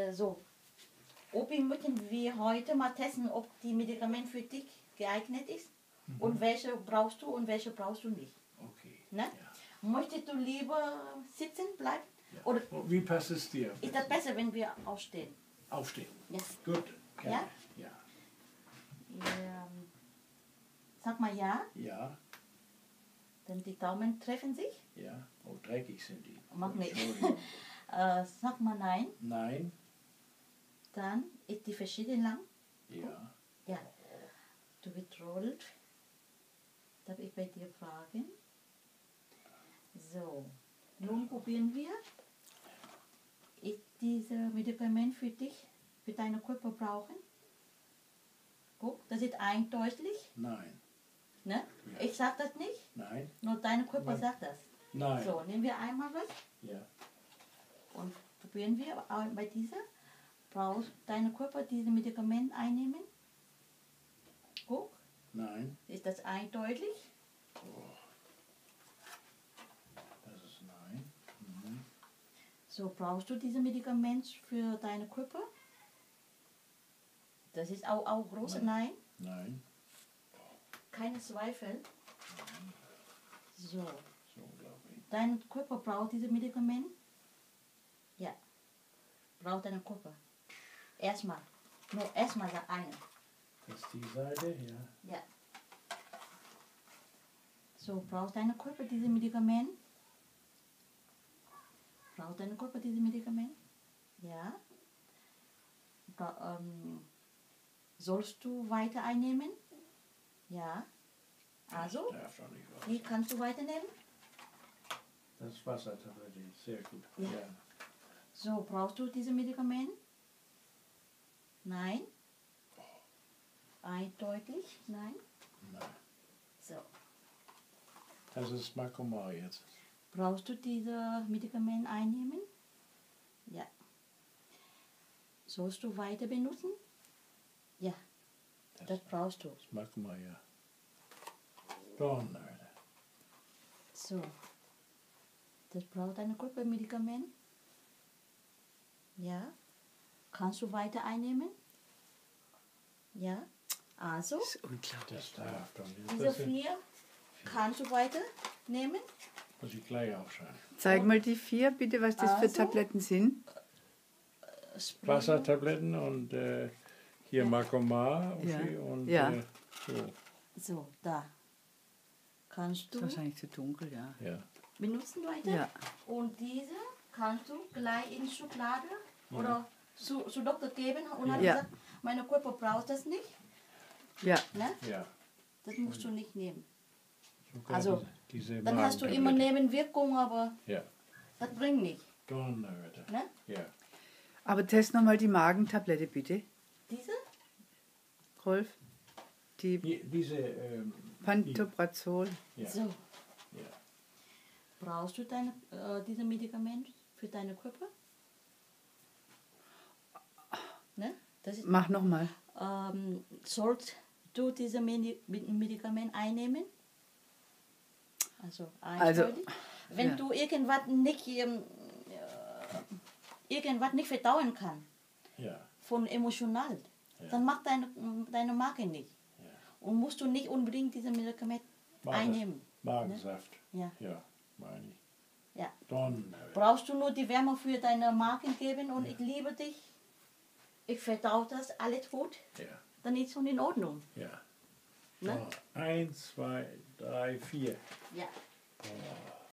So, Opi, möchten wir heute mal testen, ob die Medikament für dich geeignet ist und welche brauchst du und welche brauchst du nicht. Okay. Ne? Ja. Möchtest du lieber sitzen bleiben? Ja. Oder Wie passt es dir? ist das besser, wenn wir aufstehen? Aufstehen. Ja. Gut. Ja? Ja. Sag mal ja, Ja. denn die Daumen treffen sich. Ja. Oh, dreckig sind die. Mach nicht. Entschuldigung. Sag mal nein, Nein. dann ist die verschieden lang. Ja. Ja, du wiederholt. Darf ich bei dir fragen? So, nun probieren wir. Ist dieses Medikament für dich, für deinen Körper brauchen? Guck, das ist eindeutig. Nein. Ne? Ja. Ich sag das nicht, Nein. nur dein Körper Nein. sagt das. Nein. So, nehmen wir einmal was Ja. und probieren wir bei dieser. Brauchst dein Körper dieses Medikament einnehmen? Guck, Nein. ist das eindeutig? Das ist nein. Mhm. So, brauchst du dieses Medikament für deinen Körper? Das ist auch groß. Nein. Nein. Keine Zweifel. So, So unglaublich. dein Körper braucht dieses Medikament? Ja, braucht dein Körper. Erstmal, nur erstmal der eine. Das ist die Seite, ja. Ja. So, braucht dein Körper dieses Medikament? Braucht dein Körper dieses Medikament? Ja. Sollst du weiter einnehmen? Ja. Also, Darf doch nicht was. wie kannst du weiternehmen? Das ist Wassertablette, sehr gut. Ja. Ja. So, brauchst du dieses Medikament? Nein. Eindeutig? Nein. Nein. So. Das ist Makomar jetzt. Brauchst du dieses Medikament einnehmen? Ja. Sollst du weiter benutzen? Ja. Das brauchst du. Das Makomar, ja. Donner. So. Das braucht eine Gruppe Medikament? Ja. Kannst du weiter einnehmen? Ja. Also, Das ist unglaublich. Das darf doch nicht. diese Das sind- 4 kannst du weiter nehmen? muss ich gleich aufschreiben. Zeig mal die 4, bitte, was das für Also? Tabletten sind. Spray. Wassertabletten und hier Makomar Ja. und Ja. so. So, da. Kannst Ist du wahrscheinlich zu dunkel, ja. Ja. benutzen weiter? Ja. Und diese kannst du gleich in die Schublade oder zu Doktor geben und hat Ja. gesagt, meine Körper braucht das nicht. Ja. Ne? Ja. Das musst du nicht nehmen. Sogar Also, diese Dann hast du immer Magentablette. Nebenwirkungen, aber Ja. das bringt nicht. Donnerwetter. Ne? Ja. Aber test nochmal die Magentablette, bitte. Diese? Rolf. Die Diese, Pantoprazol. ja. So. Ja. Brauchst du diese Medikament für deinen Körper? Ne? Das ist, Mach nochmal. sollst du dieses Medikament einnehmen? Also eindeutig. Wenn ja. du irgendwas nicht verdauen kannst, Ja. von emotional, dann macht deine Marke nicht. Ja. Und musst du nicht unbedingt dieses Medikament einnehmen. Magensaft. Ja. Ja, meine ich. Ja. Donnerwetter. Brauchst du nur die Wärme für deine Marken geben und ich liebe dich, ich verdaue das, alles gut, Ja. dann ist schon in Ordnung. Ja. Ne? So, 1, 2, 3, 4. Ja.